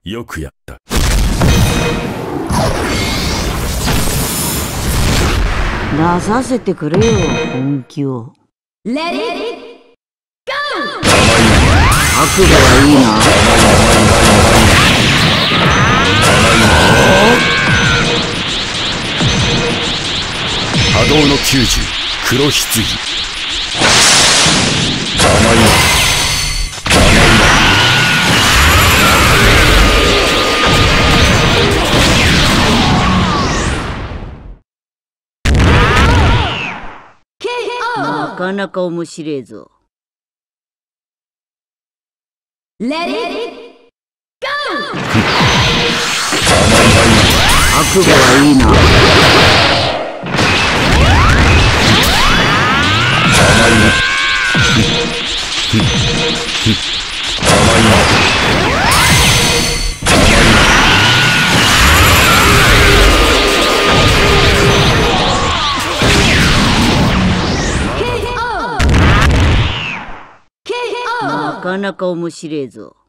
よくやった。 出させてくれよ、本気を。 Let it go! 覚悟はいいな。 波動の90、黒棺。甘いな。 なかなか面白えぞ。 Let it go! 覚悟はいいな。 甘いな。甘いな。 なかなか面白えぞ。